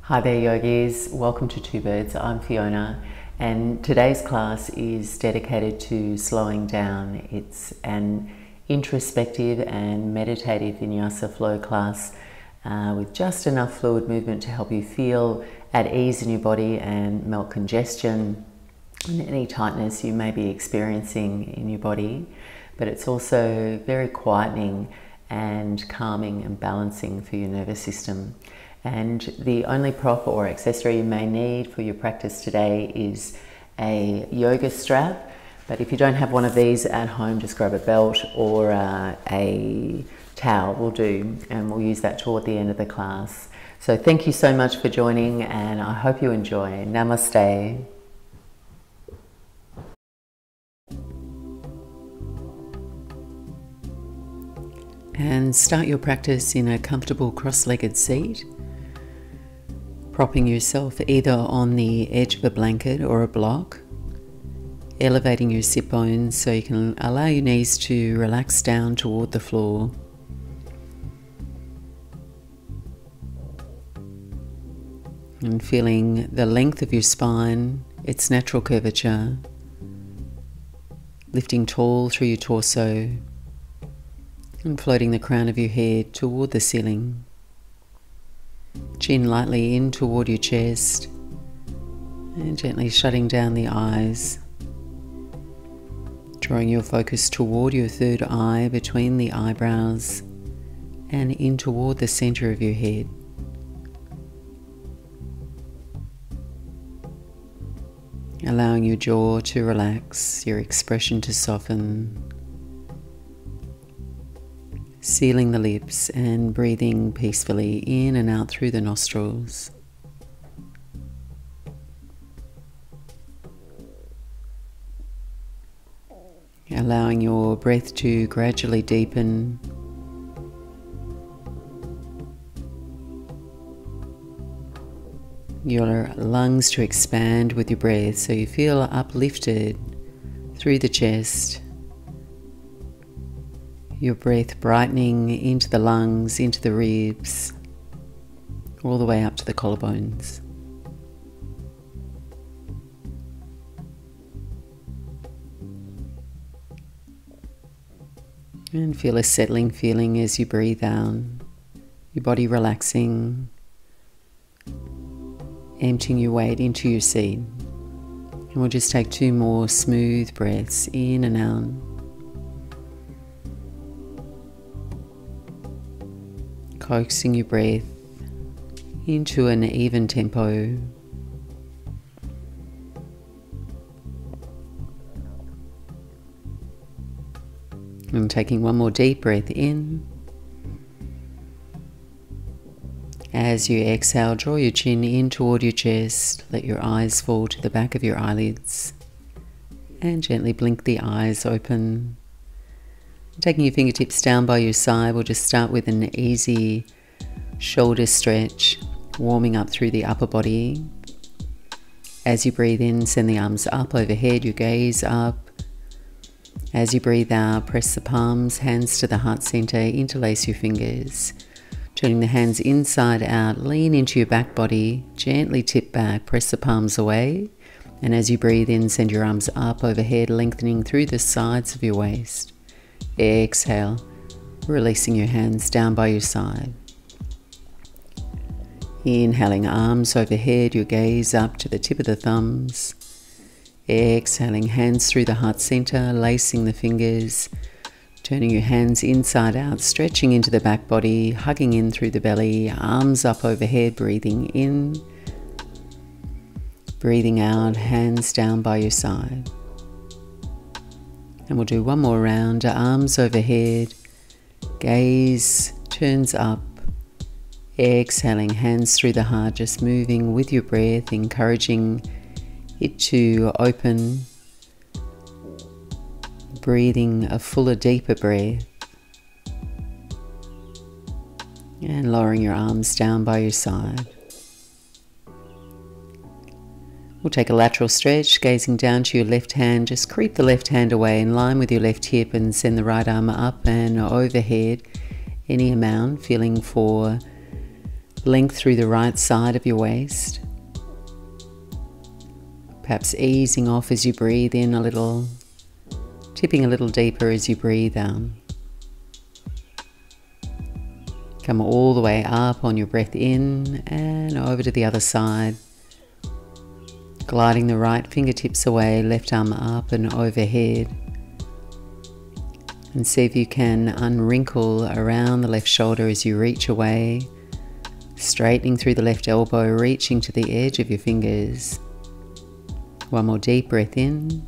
Hi there yogis, welcome to Two Birds. I'm Fiona and today's class is dedicated to slowing down. It's an introspective and meditative vinyasa flow class with just enough fluid movement to help you feel at ease in your body and melt congestion and any tightness you may be experiencing in your body. But it's also very quietening and calming and balancing for your nervous system. And the only prop or accessory you may need for your practice today is a yoga strap. But if you don't have one of these at home, just grab a belt or a towel will do, and we'll use that toward the end of the class. So thank you so much for joining, and I hope you enjoy. Namaste. And start your practice in a comfortable cross-legged seat, propping yourself either on the edge of a blanket or a block, elevating your sit bones so you can allow your knees to relax down toward the floor. And feeling the length of your spine, its natural curvature, lifting tall through your torso and floating the crown of your head toward the ceiling. Chin lightly in toward your chest and gently shutting down the eyes, drawing your focus toward your third eye between the eyebrows and in toward the center of your head. Allowing your jaw to relax, your expression to soften, sealing the lips and breathing peacefully in and out through the nostrils. Allowing your breath to gradually deepen. Your lungs to expand with your breath so you feel uplifted through the chest. Your breath brightening into the lungs, into the ribs, all the way up to the collarbones. And feel a settling feeling as you breathe out, your body relaxing, emptying your weight into your seat. And we'll just take two more smooth breaths in and out. Coaxing your breath into an even tempo. And taking one more deep breath in. As you exhale, draw your chin in toward your chest. Let your eyes fall to the back of your eyelids. And gently blink the eyes open. Taking your fingertips down by your side, we'll just start with an easy shoulder stretch, warming up through the upper body. As you breathe in, send the arms up overhead, your gaze up. As you breathe out, press the palms, hands to the heart center, interlace your fingers. Turning the hands inside out, lean into your back body, gently tip back, press the palms away. And as you breathe in, send your arms up overhead, lengthening through the sides of your waist. Exhale, releasing your hands down by your side. Inhaling, arms overhead, your gaze up to the tip of the thumbs. Exhaling, hands through the heart center, lacing the fingers. Turning your hands inside out, stretching into the back body, hugging in through the belly, arms up overhead, breathing in. Breathing out, hands down by your side. And we'll do one more round, arms overhead, gaze turns up, exhaling, hands through the heart, just moving with your breath, encouraging it to open, breathing a fuller, deeper breath, and lowering your arms down by your side. We'll take a lateral stretch, gazing down to your left hand. Just creep the left hand away in line with your left hip and send the right arm up and overhead any amount, feeling for Length through the right side of your waist. Perhaps easing off as you breathe in a little, tipping a little deeper as you breathe out. Come all the way up on your breath in and over to the other side. Gliding the right fingertips away, left arm up and overhead. And see if you can unwrinkle around the left shoulder as you reach away, straightening through the left elbow, reaching to the edge of your fingers. One more deep breath in.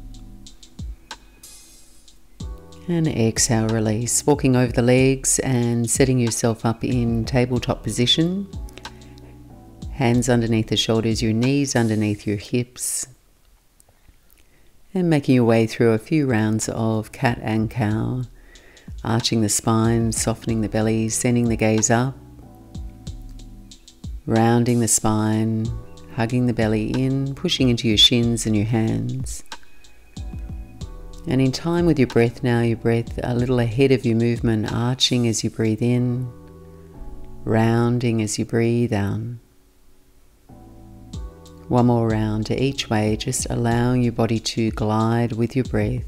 And exhale, release. Walking over the legs and setting yourself up in tabletop position. Hands underneath the shoulders, your knees underneath your hips. And making your way through a few rounds of cat and cow. Arching the spine, softening the belly, sending the gaze up. Rounding the spine, hugging the belly in, pushing into your shins and your hands. And in time with your breath now, your breath a little ahead of your movement, arching as you breathe in, rounding as you breathe out. One more round to each way, just allowing your body to glide with your breath.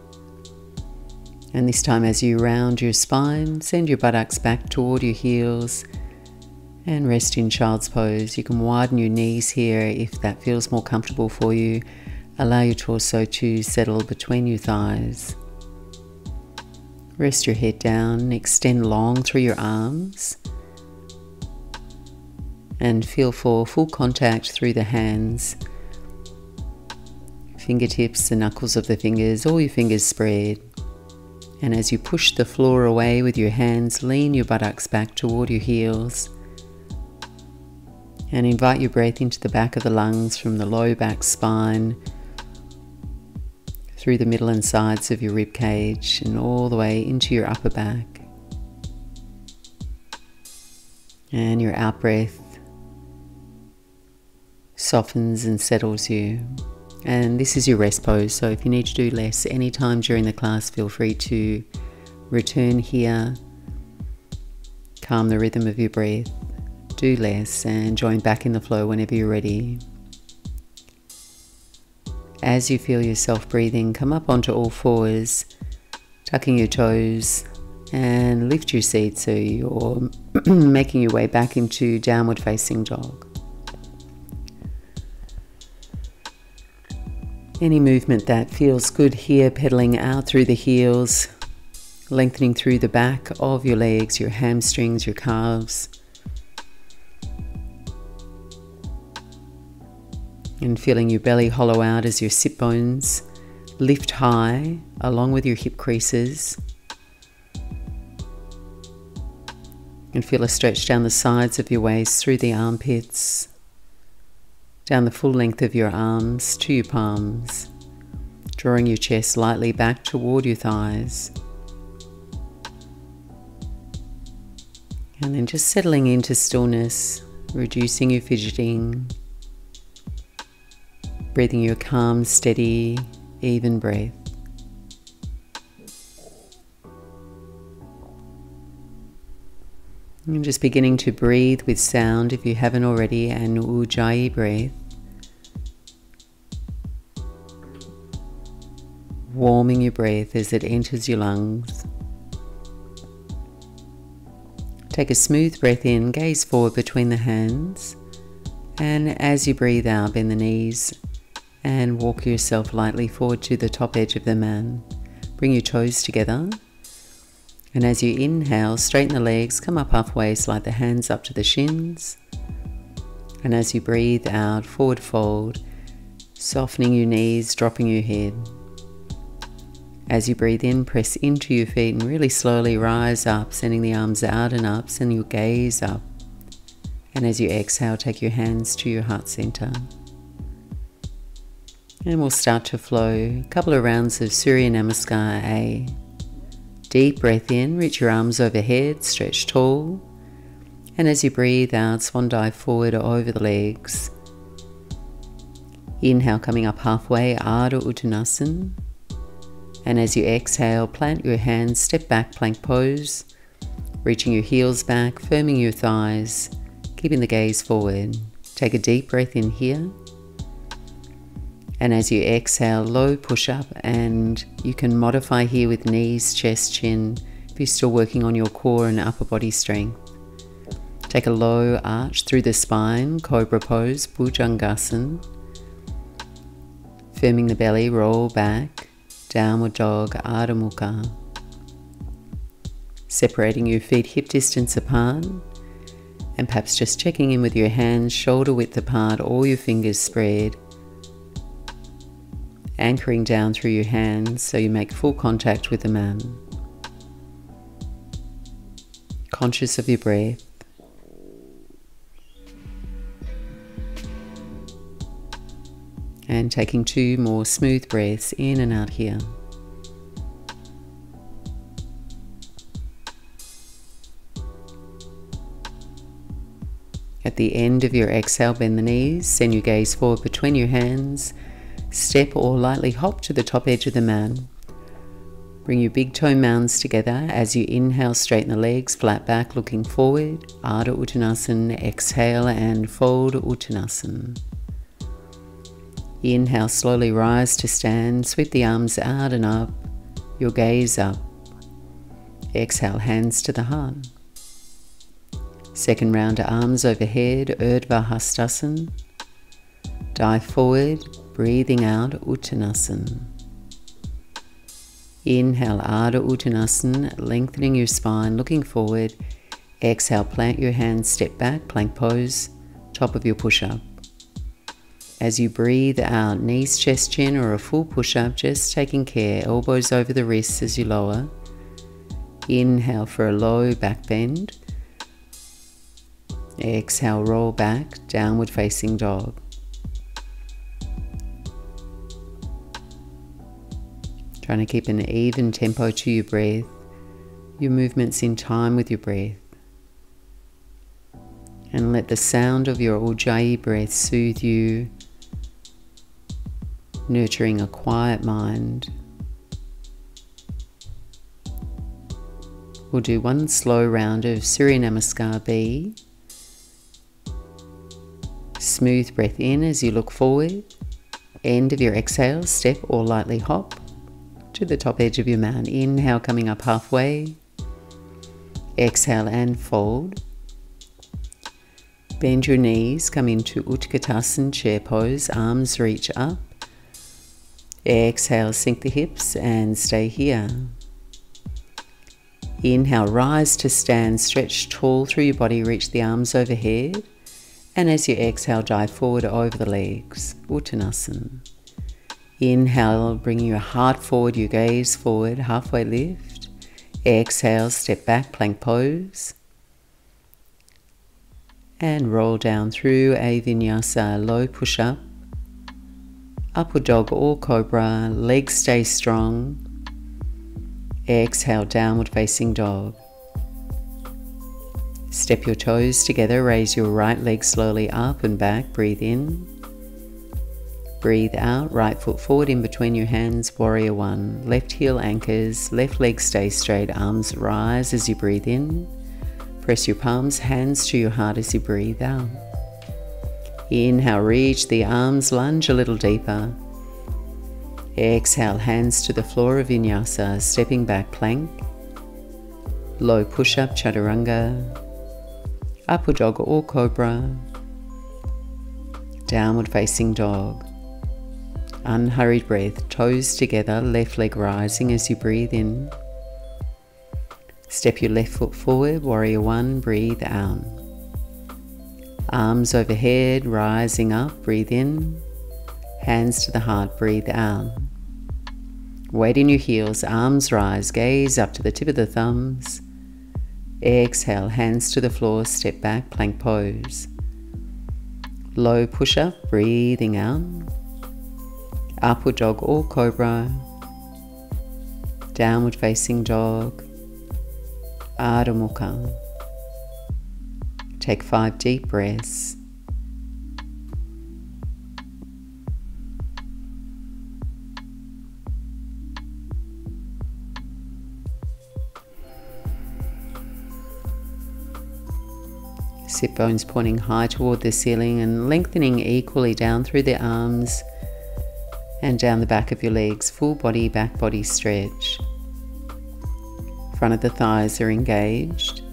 And this time as you round your spine, send your buttocks back toward your heels and rest in child's pose. You can widen your knees here if that feels more comfortable for you. Allow your torso to settle between your thighs. Rest your head down, extend long through your arms. And feel for full contact through the hands. Fingertips, the knuckles of the fingers, all your fingers spread. And as you push the floor away with your hands, lean your buttocks back toward your heels. And invite your breath into the back of the lungs from the low back spine, through the middle and sides of your rib cage and all the way into your upper back. And your out breath softens and settles you. And this is your rest pose, so if you need to do less anytime during the class, feel free to return here, calm the rhythm of your breath, do less and join back in the flow whenever you're ready. As you feel yourself breathing, come up onto all fours, tucking your toes and lift your seat so you're making your way back into downward facing dog. Any movement that feels good here, pedaling out through the heels, lengthening through the back of your legs, your hamstrings, your calves. And feeling your belly hollow out as your sit bones lift high along with your hip creases. And feel a stretch down the sides of your waist, through the armpits, down the full length of your arms to your palms, drawing your chest lightly back toward your thighs. And then just settling into stillness, reducing your fidgeting, breathing your calm, steady, even breath. And just beginning to breathe with sound if you haven't already, an Ujjayi breath. Warming your breath as it enters your lungs. Take a smooth breath in, gaze forward between the hands, and as you breathe out, bend the knees and walk yourself lightly forward to the top edge of the mat. Bring your toes together, and as you inhale, straighten the legs, come up halfway, slide the hands up to the shins, and as you breathe out, forward fold, softening your knees, dropping your head. As you breathe in, press into your feet and really slowly rise up, sending the arms out and up, sending your gaze up. And as you exhale, take your hands to your heart center. And we'll start to flow a couple of rounds of Surya Namaskar A. Deep breath in, reach your arms overhead, stretch tall. And as you breathe out, swan dive forward over the legs. Inhale, coming up halfway, Ardha Uttanasana. And as you exhale, plant your hands, step back, plank pose, reaching your heels back, firming your thighs, keeping the gaze forward. Take a deep breath in here. And as you exhale, low push-up, and you can modify here with knees, chest, chin, if you're still working on your core and upper body strength. Take a low arch through the spine, Cobra pose, Bhujangasana. Firming the belly, roll back, Downward Dog, Ardha Mukha. Separating your feet hip distance apart, and perhaps just checking in with your hands shoulder width apart, all your fingers spread. Anchoring down through your hands so you make full contact with the mat. Conscious of your breath. And taking 2 more smooth breaths in and out here. At the end of your exhale, bend the knees, send your gaze forward between your hands. Step or lightly hop to the top edge of the mat. Bring your big toe mounds together. As you inhale, straighten the legs, flat back, looking forward. Ardha Uttanasana, exhale and fold Uttanasana. Inhale, slowly rise to stand. Sweep the arms out and up, your gaze up. Exhale, hands to the heart. Second round, arms overhead, Urdhva Hastasana. Dive forward, breathing out, Uttanasana. Inhale, Ardha Uttanasana, lengthening your spine, looking forward. Exhale, plant your hands, step back, plank pose, top of your push-up. As you breathe out, knees, chest, chin, or a full push-up, just taking care, elbows over the wrists as you lower. Inhale for a low back bend. Exhale, roll back, downward facing dog. Trying to keep an even tempo to your breath, your movements in time with your breath. And let the sound of your Ujjayi breath soothe you, nurturing a quiet mind. We'll do 1 slow round of Surya Namaskar B. Smooth breath in as you look forward. End of your exhale, step or lightly hop to the top edge of your mat. Inhale, coming up halfway. Exhale and fold. Bend your knees, come into Utkatasana, chair pose, arms reach up. Exhale, sink the hips and stay here. Inhale, rise to stand, stretch tall through your body, reach the arms overhead. And as you exhale, dive forward over the legs, Uttanasana. Inhale, bringing your heart forward, your gaze forward, halfway lift. Exhale, step back, plank pose. And roll down through a vinyasa, low push-up. Upward dog or cobra, legs stay strong. Exhale, downward facing dog. Step your toes together, raise your right leg slowly up and back, breathe in. Breathe out, right foot forward in between your hands, warrior 1. Left heel anchors, left leg stay straight, arms rise as you breathe in. Press your palms, hands to your heart as you breathe out. Inhale, reach the arms, lunge a little deeper. Exhale, hands to the floor of vinyasa, stepping back, plank. Low push-up, chaturanga. Upward dog or cobra. Downward facing dog. Unhurried breath, toes together, left leg rising as you breathe in. Step your left foot forward, warrior 1, breathe out. Arms overhead, rising up, breathe in. Hands to the heart, breathe out. Weight in your heels, arms rise, gaze up to the tip of the thumbs. Exhale, hands to the floor, step back, plank pose. Low push-up, breathing out. Upward dog or cobra. Downward facing dog. Ardha Mukha. Take 5 deep breaths. sit bones pointing high toward the ceiling and lengthening equally down through the arms and down the back of your legs. Full body, back body stretch. Front of the thighs are engaged.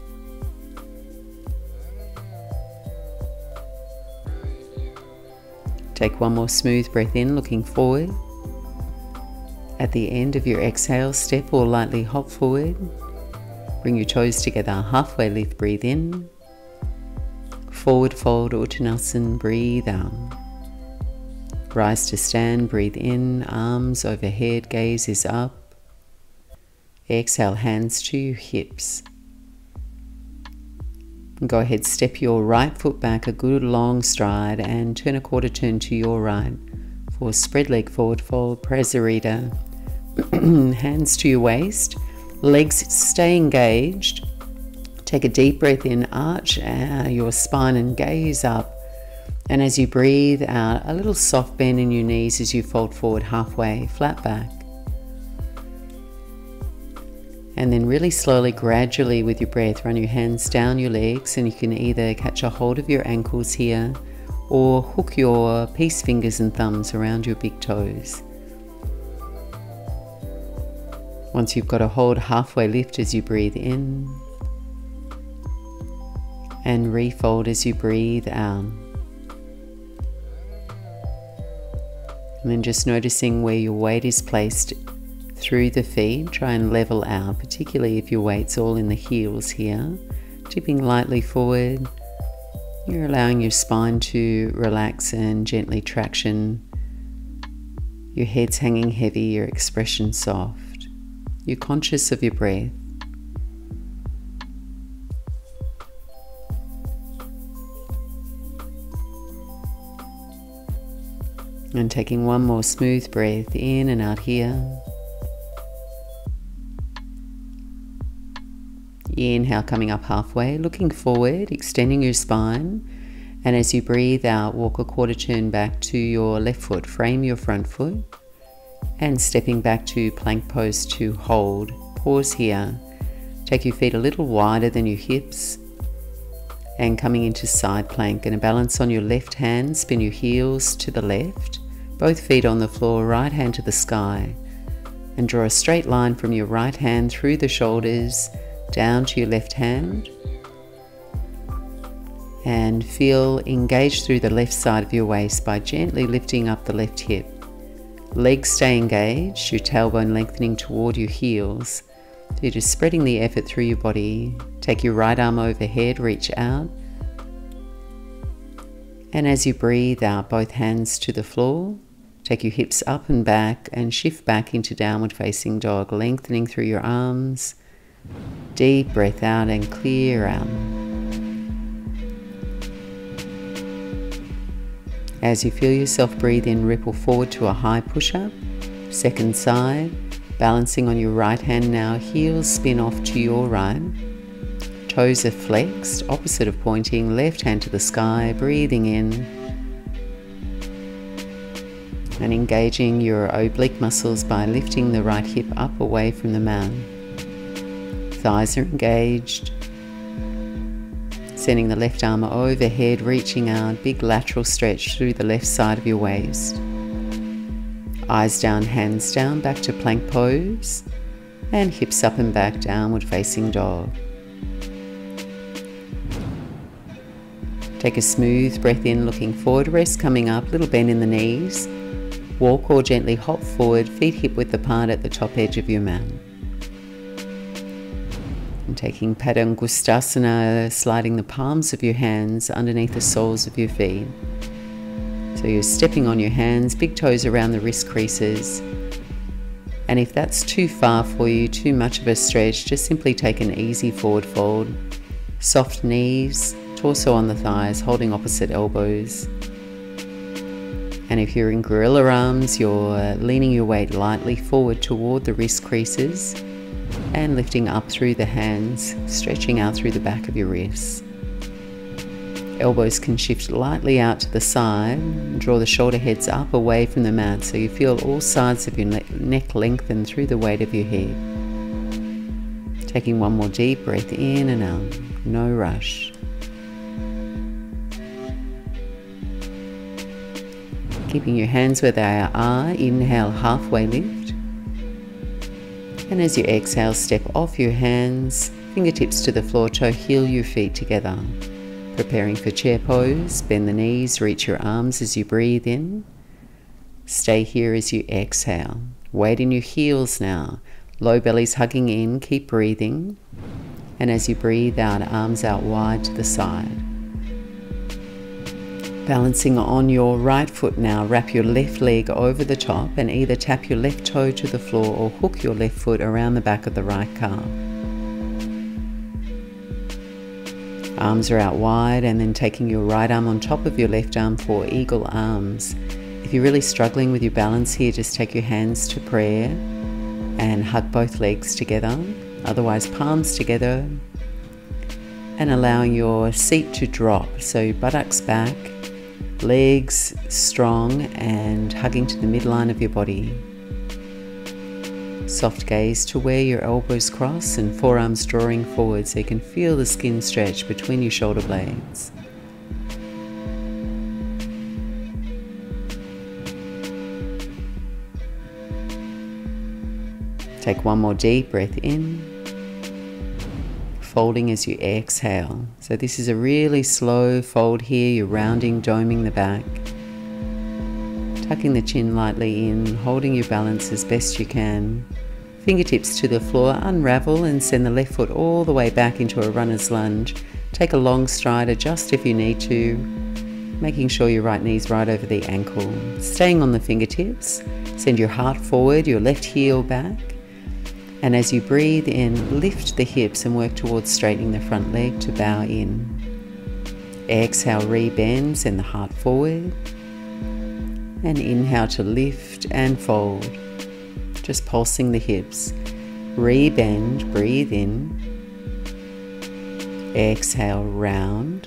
Take one more smooth breath in, looking forward. At the end of your exhale, step or lightly hop forward. Bring your toes together, halfway lift, breathe in. Forward fold, Uttanasana, breathe out. Rise to stand, breathe in, arms overhead, gaze is up. Exhale, hands to your hips. Go ahead, step your right foot back a good long stride and turn a quarter turn to your right for spread leg forward fold, Prasarita. Hands to your waist, legs stay engaged. Take a deep breath in, arch your spine and gaze up. And as you breathe out, a little soft bend in your knees as you fold forward halfway, flat back. And then really slowly, gradually with your breath, run your hands down your legs, and you can either catch a hold of your ankles here or hook your peace fingers and thumbs around your big toes. Once you've got a hold, halfway lift as you breathe in and refold as you breathe out. And then just noticing where your weight is placed through the feet. Try and level out, particularly if your weight's all in the heels here. Tipping lightly forward. You're allowing your spine to relax and gently traction. Your head's hanging heavy, your expression soft. You're conscious of your breath. And taking one more smooth breath in and out here. Inhale, coming up halfway, looking forward, extending your spine. And as you breathe out, walk a quarter turn back to your left foot, frame your front foot. And stepping back to plank pose to hold. Pause here. Take your feet a little wider than your hips. And coming into side plank, and a balance on your left hand, spin your heels to the left. Both feet on the floor, right hand to the sky. And draw a straight line from your right hand through the shoulders, down to your left hand, and feel engaged through the left side of your waist by gently lifting up the left hip. Legs stay engaged, your tailbone lengthening toward your heels. So you're just spreading the effort through your body. Take your right arm overhead, reach out. And as you breathe out, both hands to the floor. Take your hips up and back and shift back into downward facing dog, lengthening through your arms. Deep breath out and clear out. As you feel yourself breathe in, ripple forward to a high push-up. Second side, balancing on your right hand now, heels spin off to your right. Toes are flexed, opposite of pointing, left hand to the sky, breathing in. And engaging your oblique muscles by lifting the right hip up away from the mat. Thighs are engaged. Sending the left arm overhead, reaching out, big lateral stretch through the left side of your waist. Eyes down, hands down, back to plank pose. And hips up and back, downward facing dog. Take a smooth breath in, looking forward, rest coming up, little bend in the knees. Walk or gently hop forward, feet hip width apart at the top edge of your mat. And taking Padangusthasana, sliding the palms of your hands underneath the soles of your feet. So you're stepping on your hands, big toes around the wrist creases. And if that's too far for you, too much of a stretch, just simply take an easy forward fold. Soft knees, torso on the thighs, holding opposite elbows. And if you're in gorilla arms, you're leaning your weight lightly forward toward the wrist creases and lifting up through the hands, stretching out through the back of your wrists. Elbows can shift lightly out to the side. Draw the shoulder heads up away from the mat so you feel all sides of your neck lengthen through the weight of your head. Taking one more deep breath in and out, no rush. Keeping your hands where they are, inhale, halfway lift. And as you exhale, step off your hands, fingertips to the floor, toe heel your feet together. Preparing for chair pose, bend the knees, reach your arms as you breathe in. Stay here as you exhale. Weight in your heels now. Low belly's hugging in, keep breathing. And as you breathe out, arms out wide to the side. Balancing on your right foot now, wrap your left leg over the top and either tap your left toe to the floor or hook your left foot around the back of the right calf. Arms are out wide, and then taking your right arm on top of your left arm for eagle arms. If you're really struggling with your balance here, just take your hands to prayer and hug both legs together. Otherwise, palms together, and allowing your seat to drop. So buttocks back, legs strong and hugging to the midline of your body. Soft gaze to where your elbows cross and forearms drawing forward so you can feel the skin stretch between your shoulder blades. Take one more deep breath in, folding as you exhale. So this is a really slow fold here. You're rounding, doming the back, tucking the chin lightly in, holding your balance as best you can. Fingertips to the floor, unravel and send the left foot all the way back into a runner's lunge. Take a long stride, adjust if you need to, making sure your right knee's right over the ankle. Staying on the fingertips, send your heart forward, your left heel back. And as you breathe in, lift the hips and work towards straightening the front leg to bow in. Exhale, rebend, send the heart forward. And inhale to lift and fold. Just pulsing the hips. Rebend, breathe in. Exhale, round.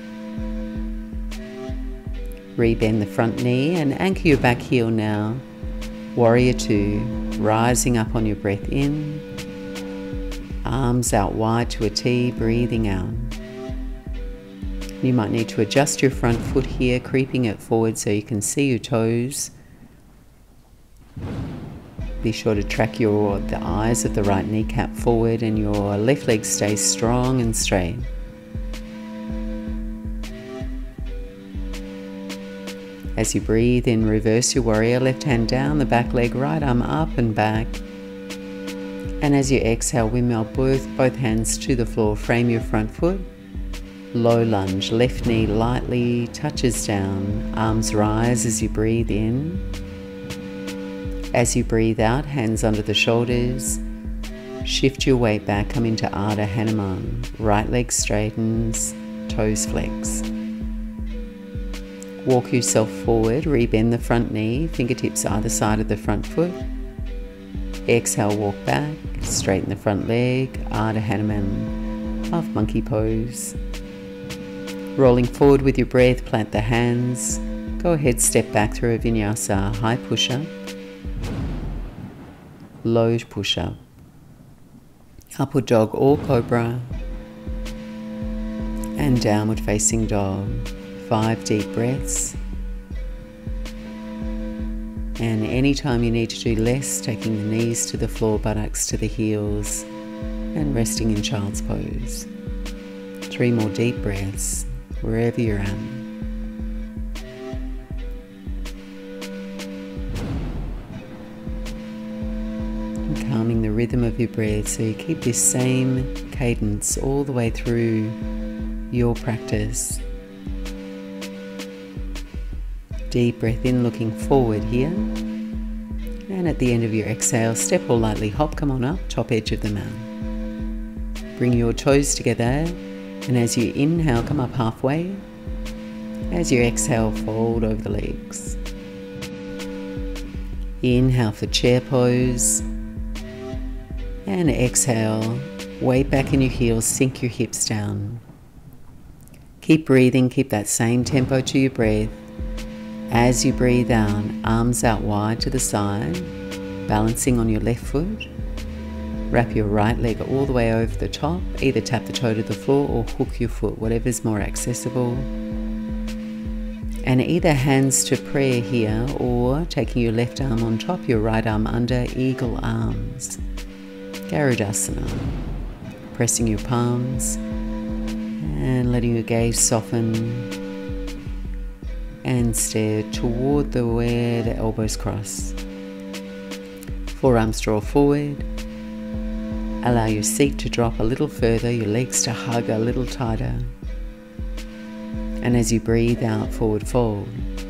Rebend the front knee and anchor your back heel now. Warrior two, rising up on your breath in. Arms out wide to a T, breathing out. You might need to adjust your front foot here, creeping it forward so you can see your toes. Be sure to track the eyes of the right kneecap forward and your left leg stays strong and straight. As you breathe in, reverse your warrior, left hand down the back leg, right arm up and back. And as you exhale, windmill both hands to the floor, frame your front foot. Low lunge, left knee lightly touches down, arms rise as you breathe in. As you breathe out, hands under the shoulders. Shift your weight back, come into Ardha Hanuman. Right leg straightens, toes flex. Walk yourself forward, rebend the front knee, fingertips either side of the front foot. Exhale, walk back, straighten the front leg, Ardha Hanuman, half monkey pose. Rolling forward with your breath, plant the hands. Go ahead, step back through a vinyasa, high push-up, low push-up, upward dog or cobra, and downward facing dog. 5 deep breaths. And anytime you need to do less, taking the knees to the floor, buttocks to the heels, and resting in child's pose. 3 more deep breaths, wherever you're at. And calming the rhythm of your breath so you keep this same cadence all the way through your practice. Deep breath in, looking forward here. And at the end of your exhale, step or lightly hop, come on up, top edge of the mat. Bring your toes together, and as you inhale, come up halfway. As you exhale, fold over the legs. Inhale for chair pose. And exhale, weight back in your heels, sink your hips down. Keep breathing, keep that same tempo to your breath. As you breathe out, arms out wide to the side, balancing on your left foot. Wrap your right leg all the way over the top, either tap the toe to the floor or hook your foot, whatever's more accessible. And And either hands to prayer here, or taking your left arm on top, your right arm under, eagle arms. Garudasana. Pressing your palms and letting your gaze soften and stare toward where the elbows cross. Forearms draw forward. Allow your seat to drop a little further, your legs to hug a little tighter. And as you breathe out, forward fold.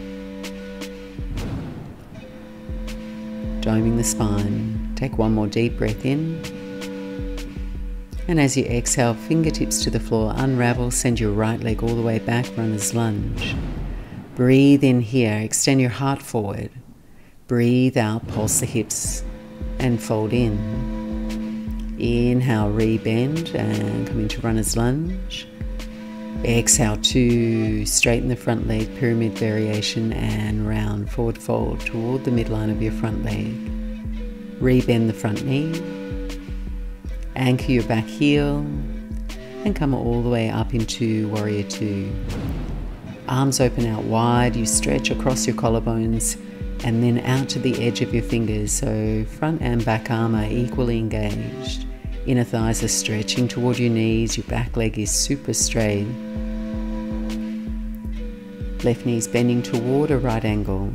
Doming the spine. Take one more deep breath in. And as you exhale, fingertips to the floor, unravel, send your right leg all the way back, runner's lunge. Breathe in here, extend your heart forward. Breathe out, pulse the hips and fold in. Inhale, rebend and come into runner's lunge. Exhale to straighten the front leg, pyramid variation, and round forward fold toward the midline of your front leg. Rebend the front knee. Anchor your back heel and come all the way up into Warrior Two. Arms open out wide, you stretch across your collarbones and then out to the edge of your fingers, so front and back arm are equally engaged. Inner thighs are stretching toward your knees, your back leg is super straight. Left knee's bending toward a right angle.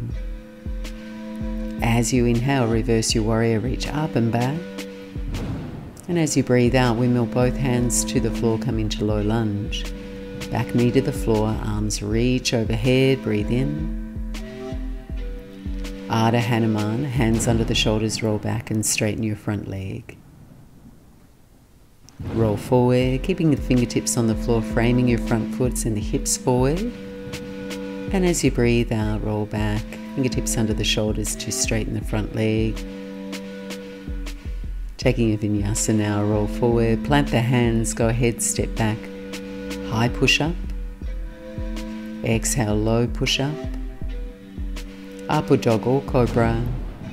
As you inhale, reverse your warrior, reach up and back. And as you breathe out, windmill both hands to the floor, come into low lunge. Back knee to the floor, arms reach overhead, breathe in. Ardha Hanuman, hands under the shoulders, roll back and straighten your front leg. Roll forward, keeping the fingertips on the floor, framing your front foot and the hips forward. And as you breathe out, roll back, fingertips under the shoulders to straighten the front leg. Taking a vinyasa now, roll forward, plant the hands, go ahead, step back. High push-up. Exhale, low push-up. Upward dog or cobra.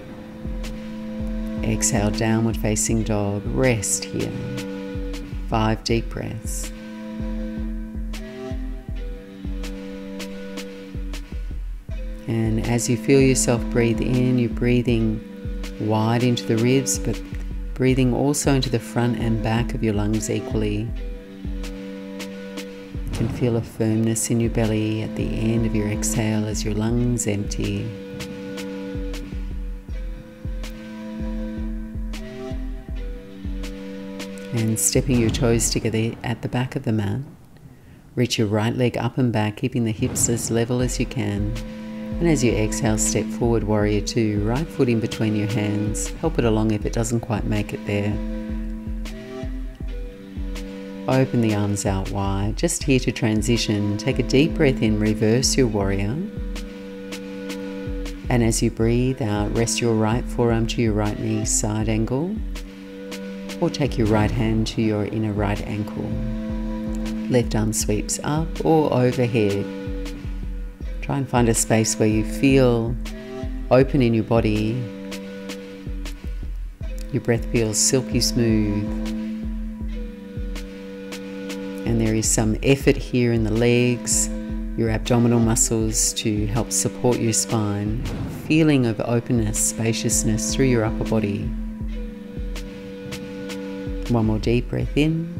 Exhale, downward facing dog. Rest here. 5 deep breaths. And as you feel yourself breathe in, you're breathing wide into the ribs, but breathing also into the front and back of your lungs equally. You can feel a firmness in your belly at the end of your exhale as your lungs empty. And stepping your toes together at the back of the mat. Reach your right leg up and back, keeping the hips as level as you can. And as you exhale, step forward, Warrior Two. Right foot in between your hands. Help it along if it doesn't quite make it there. Open the arms out wide. Just here to transition. Take a deep breath in, reverse your warrior. And as you breathe out, rest your right forearm to your right knee, side angle. Or take your right hand to your inner right ankle. Left arm sweeps up or overhead. Try and find a space where you feel open in your body. Your breath feels silky smooth. And there is some effort here in the legs, your abdominal muscles to help support your spine. Feeling of openness, spaciousness through your upper body. One more deep breath in.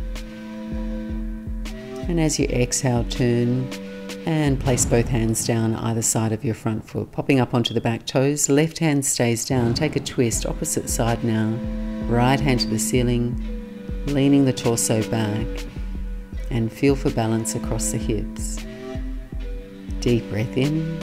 And as you exhale, turn and place both hands down either side of your front foot, popping up onto the back toes. Left hand stays down. Take a twist, opposite side now. Right hand to the ceiling, leaning the torso back, and feel for balance across the hips. Deep breath in.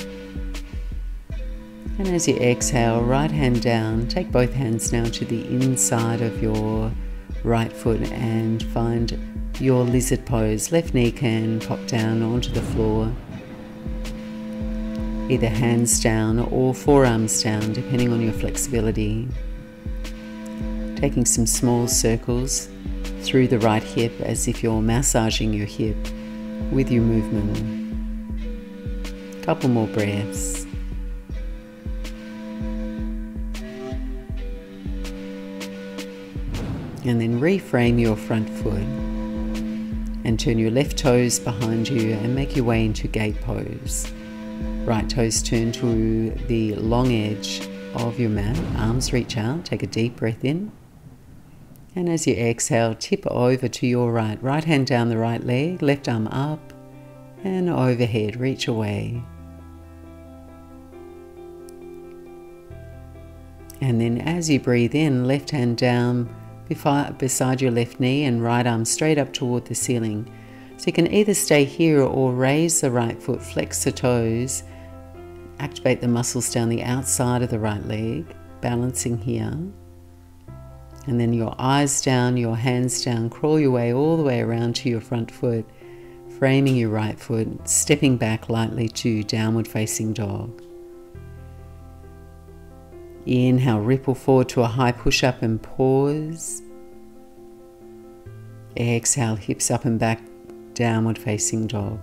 And as you exhale, right hand down. Take both hands now to the inside of your right foot and find your lizard pose. Left knee can pop down onto the floor. Either hands down or forearms down, depending on your flexibility. Taking some small circles through the right hip as if you're massaging your hip with your movement. Couple more breaths. And then reframe your front foot and turn your left toes behind you and make your way into gate pose. Right toes turn to the long edge of your mat. Arms reach out. Take a deep breath in. And as you exhale, tip over to your right. Right hand down the right leg, left arm up and overhead. Reach away. And then as you breathe in, left hand down beside your left knee and right arm straight up toward the ceiling. So you can either stay here or raise the right foot, flex the toes, activate the muscles down the outside of the right leg, balancing here. And then your eyes down, your hands down, crawl your way all the way around to your front foot, framing your right foot, stepping back lightly to downward facing dog. Inhale, ripple forward to a high push-up and pause. Exhale, hips up and back, downward facing dog.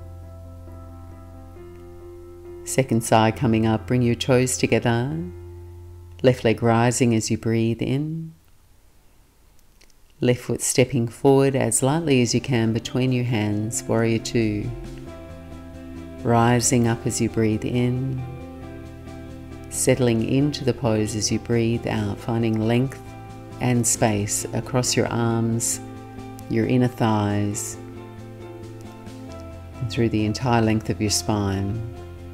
Second side coming up, bring your toes together. Left leg rising as you breathe in. Left foot stepping forward as lightly as you can between your hands, warrior two. Rising up as you breathe in. Settling into the pose as you breathe out, finding length and space across your arms, your inner thighs, and through the entire length of your spine.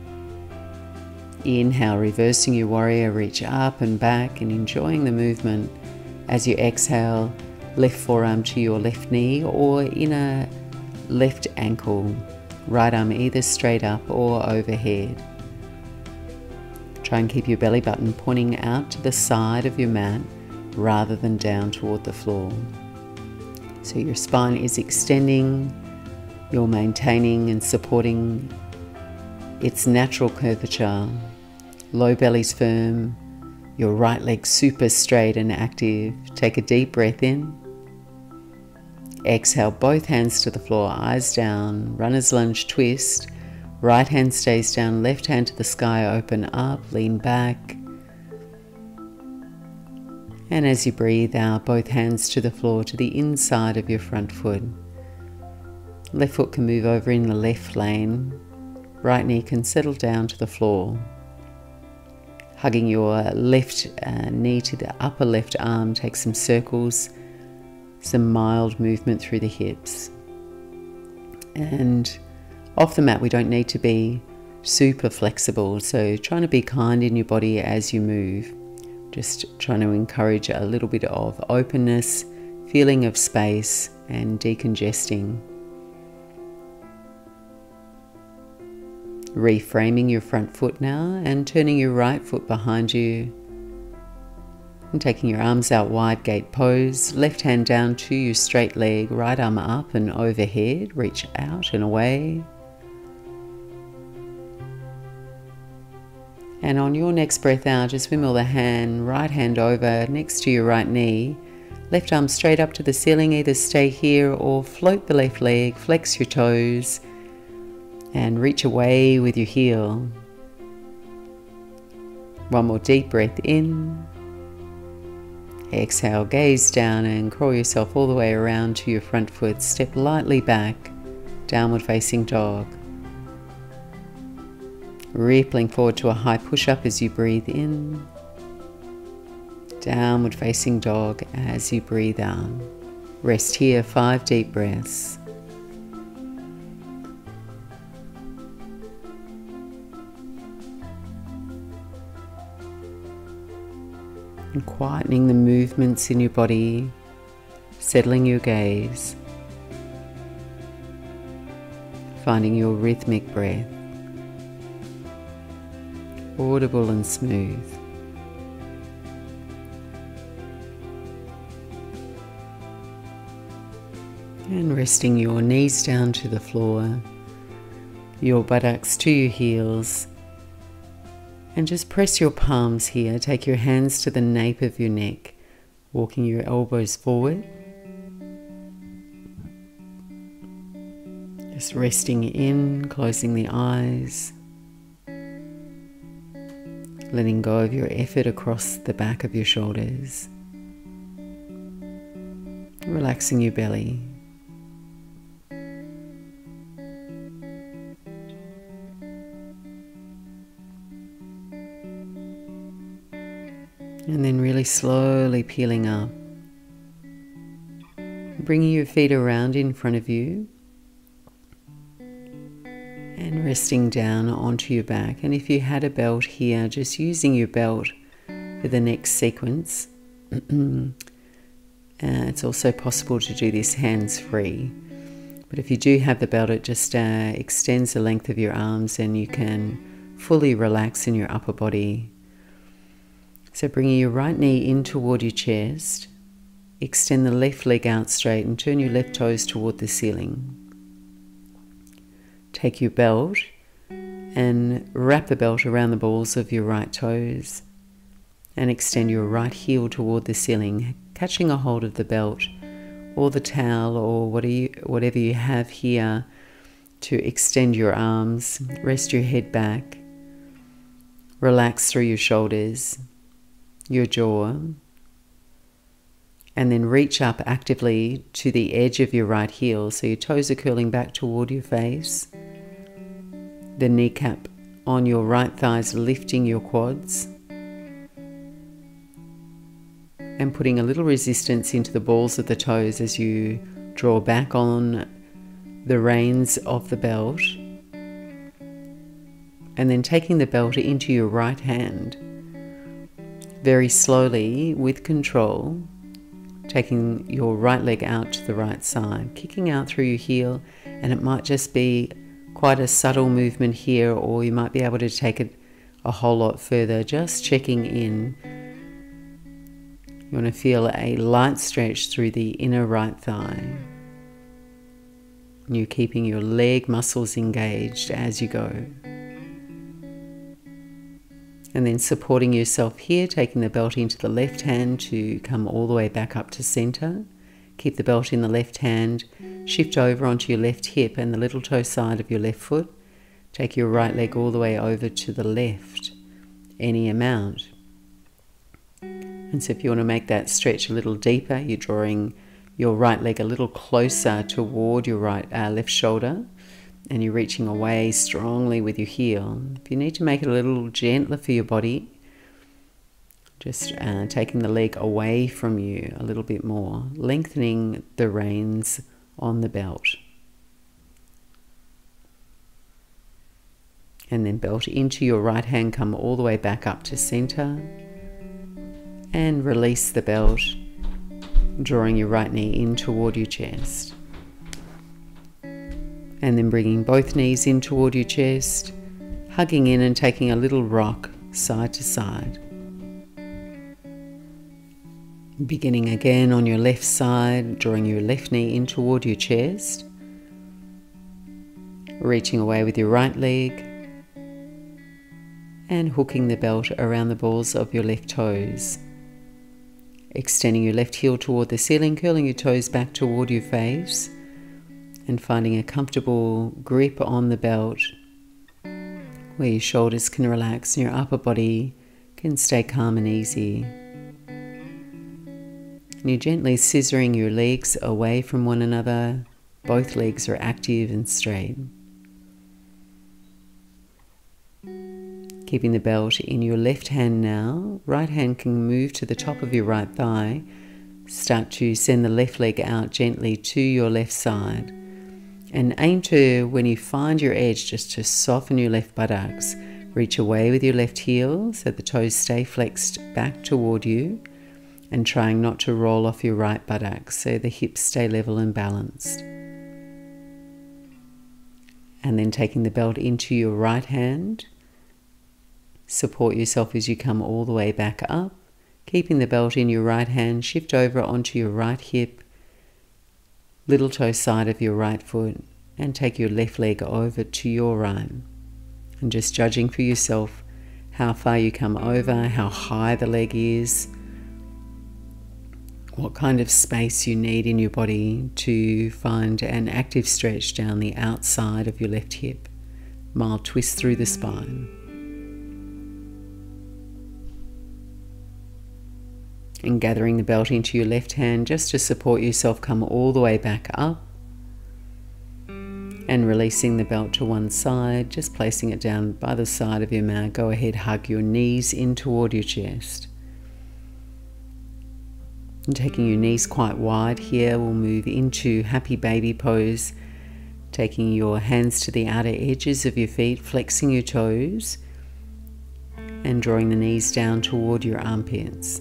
Inhale, reversing your warrior, reach up and back and enjoying the movement. As you exhale, left forearm to your left knee or inner left ankle, right arm either straight up or overhead. Try and keep your belly button pointing out to the side of your mat rather than down toward the floor. So your spine is extending, you're maintaining and supporting its natural curvature. Low belly's firm, your right leg super straight and active. Take a deep breath in. Exhale, both hands to the floor, eyes down, runner's lunge twist. Right hand stays down, left hand to the sky, open up, lean back. And as you breathe out, both hands to the floor, to the inside of your front foot. Left foot can move over in the left lane. Right knee can settle down to the floor. Hugging your left knee to the upper left arm, take some circles, some mild movement through the hips. And off the mat, we don't need to be super flexible, so trying to be kind in your body as you move. Just trying to encourage a little bit of openness, feeling of space, and decongesting. Reframing your front foot now and turning your right foot behind you and taking your arms out wide, gate pose. Left hand down to your straight leg, right arm up and overhead, reach out and away. And on your next breath out, just wimble the hand, right hand over next to your right knee, left arm straight up to the ceiling. Either stay here or float the left leg, flex your toes and reach away with your heel. One more deep breath in. Exhale, gaze down and crawl yourself all the way around to your front foot. Step lightly back, downward facing dog. Rippling forward to a high push-up as you breathe in. Downward facing dog as you breathe out. Rest here, 5 deep breaths. And quietening the movements in your body, settling your gaze, finding your rhythmic breath, audible and smooth. And resting your knees down to the floor, your buttocks to your heels. And just press your palms here. Take your hands to the nape of your neck, walking your elbows forward. Just resting in, closing the eyes. Letting go of your effort across the back of your shoulders. Relaxing your belly. And then really slowly peeling up. Bringing your feet around in front of you. And resting down onto your back. And if you had a belt here, just using your belt for the next sequence. It's also possible to do this hands-free. But if you do have the belt, it just extends the length of your arms and you can fully relax in your upper body. So bringing your right knee in toward your chest, extend the left leg out straight and turn your left toes toward the ceiling. Take your belt and wrap the belt around the balls of your right toes and extend your right heel toward the ceiling, catching a hold of the belt or the towel or whatever you have here to extend your arms. Rest your head back. Relax through your shoulders, your jaw, and then reach up actively to the edge of your right heel so your toes are curling back toward your face. The kneecap on your right thigh is lifting your quads and putting a little resistance into the balls of the toes as you draw back on the reins of the belt, and then taking the belt into your right hand, very slowly with control, taking your right leg out to the right side, kicking out through your heel, and it might just be quite a subtle movement here, or you might be able to take it a whole lot further, just checking in. You want to feel a light stretch through the inner right thigh. And you're keeping your leg muscles engaged as you go. And then supporting yourself here, taking the belt into the left hand to come all the way back up to center. Keep the belt in the left hand, shift over onto your left hip and the little toe side of your left foot. Take your right leg all the way over to the left, any amount. And so if you want to make that stretch a little deeper, you're drawing your right leg a little closer toward your left shoulder, and you're reaching away strongly with your heel. If you need to make it a little gentler for your body, just taking the leg away from you a little bit more, lengthening the reins on the belt. And then belt into your right hand, come all the way back up to center. And release the belt, drawing your right knee in toward your chest. And then bringing both knees in toward your chest, hugging in and taking a little rock side to side. Beginning again on your left side, drawing your left knee in toward your chest. Reaching away with your right leg. And hooking the belt around the balls of your left toes. Extending your left heel toward the ceiling, curling your toes back toward your face, and finding a comfortable grip on the belt where your shoulders can relax and your upper body can stay calm and easy. And you're gently scissoring your legs away from one another. Both legs are active and straight. Keeping the belt in your left hand now. Right hand can move to the top of your right thigh. Start to send the left leg out gently to your left side. And aim to, when you find your edge, just to soften your left buttocks. Reach away with your left heel so the toes stay flexed back toward you. And trying not to roll off your right buttocks so the hips stay level and balanced. And then taking the belt into your right hand. Support yourself as you come all the way back up. Keeping the belt in your right hand, shift over onto your right hip, little toe side of your right foot, and take your left leg over to your right. And just judging for yourself how far you come over, how high the leg is, what kind of space you need in your body to find an active stretch down the outside of your left hip. Mild twist through the spine. And gathering the belt into your left hand just to support yourself, come all the way back up. And releasing the belt to one side, just placing it down by the side of your mat. Go ahead, hug your knees in toward your chest. And taking your knees quite wide here, we'll move into happy baby pose, taking your hands to the outer edges of your feet, flexing your toes, and drawing the knees down toward your armpits.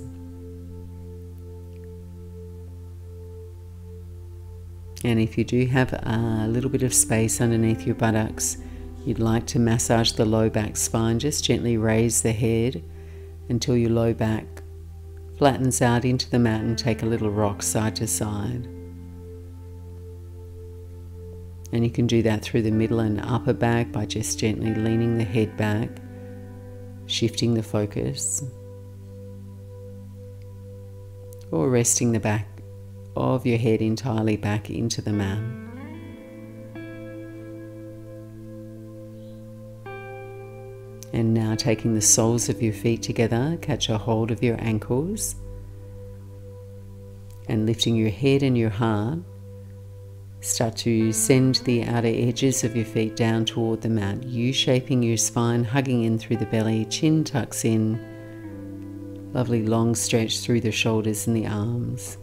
And if you do have a little bit of space underneath your buttocks, you'd like to massage the low back spine, just gently raise the head until your low back flattens out into the mat, and take a little rock side to side. And you can do that through the middle and upper back by just gently leaning the head back, shifting the focus, or resting the back of your head entirely back into the mat. And now taking the soles of your feet together, catch a hold of your ankles, and lifting your head and your heart, start to send the outer edges of your feet down toward the mat, U-shaping your spine, hugging in through the belly, chin tucks in, lovely long stretch through the shoulders and the arms.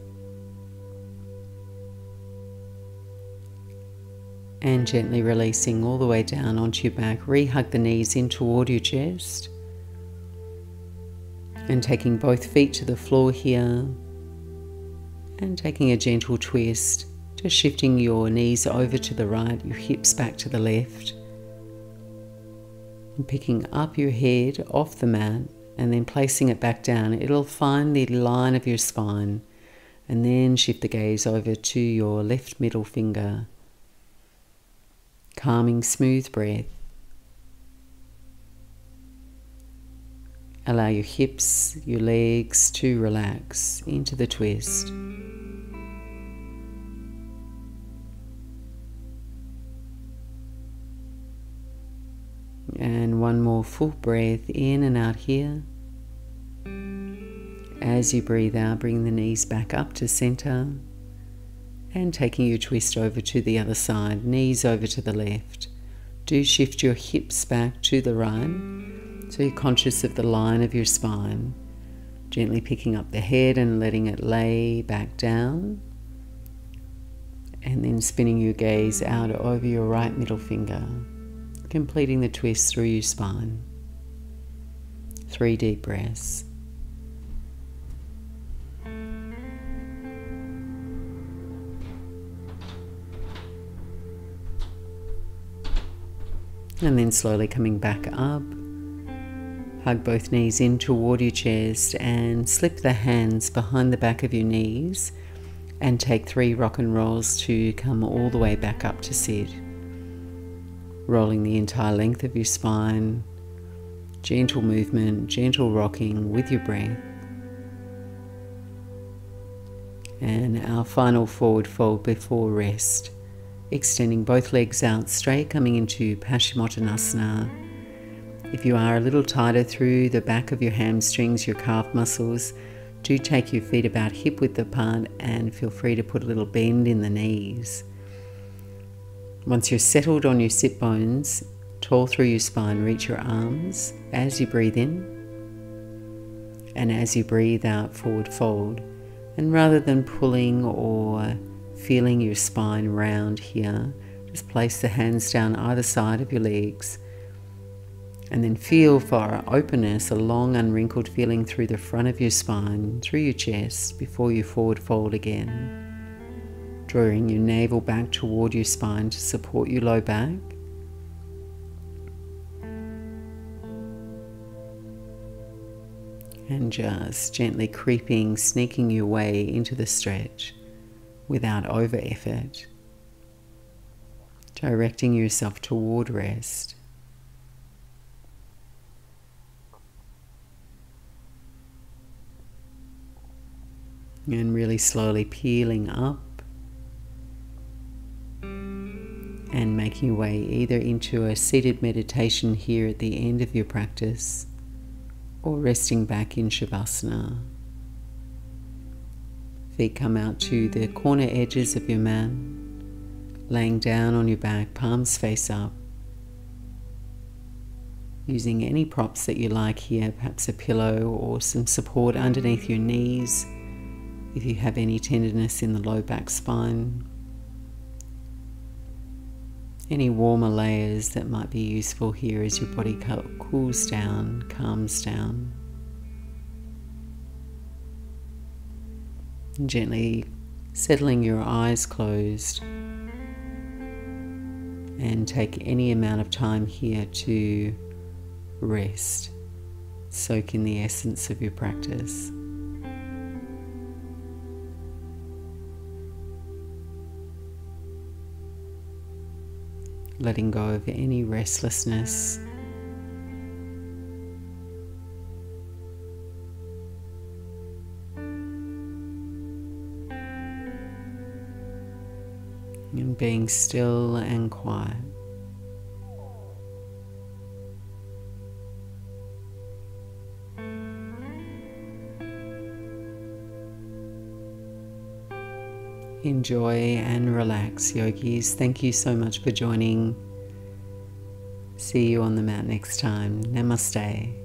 And gently releasing all the way down onto your back, re-hug the knees in toward your chest. And taking both feet to the floor here, and taking a gentle twist, just shifting your knees over to the right, your hips back to the left. And picking up your head off the mat and then placing it back down. It'll find the line of your spine, and then shift the gaze over to your left middle finger. Calming, smooth breath. Allow your hips, your legs to relax into the twist. And one more full breath in and out here. As you breathe out, bring the knees back up to center. And taking your twist over to the other side, knees over to the left. Do shift your hips back to the right, so you're conscious of the line of your spine. Gently picking up the head and letting it lay back down. And then spinning your gaze out over your right middle finger, completing the twist through your spine. 3 deep breaths. And then slowly coming back up, hug both knees in toward your chest and slip the hands behind the back of your knees and take 3 rock and rolls to come all the way back up to sit. Rolling the entire length of your spine, gentle movement, gentle rocking with your breath. And our final forward fold before rest. Extending both legs out straight, coming into Paschimottanasana. If you are a little tighter through the back of your hamstrings, your calf muscles, do take your feet about hip width apart and feel free to put a little bend in the knees. Once you're settled on your sit bones, tall through your spine, reach your arms as you breathe in. And as you breathe out, forward fold. And rather than pulling or feeling your spine round here, just place the hands down either side of your legs, and then feel for openness, a long unwrinkled feeling through the front of your spine, through your chest, before you forward fold again. Drawing your navel back toward your spine to support your low back. And just gently creeping, sneaking your way into the stretch without over effort, directing yourself toward rest. And really slowly peeling up and making your way either into a seated meditation here at the end of your practice, or resting back in Shavasana. Feet come out to the corner edges of your mat, laying down on your back, palms face up. Using any props that you like here, perhaps a pillow or some support underneath your knees, If you have any tenderness in the low back spine, any warmer layers that might be useful here as your body cools down, calms down. And gently settling your eyes closed, and take any amount of time here to rest, soak in the essence of your practice. Letting go of any restlessness. And being still and quiet. Enjoy and relax, yogis. Thank you so much for joining. See you on the mat next time. Namaste.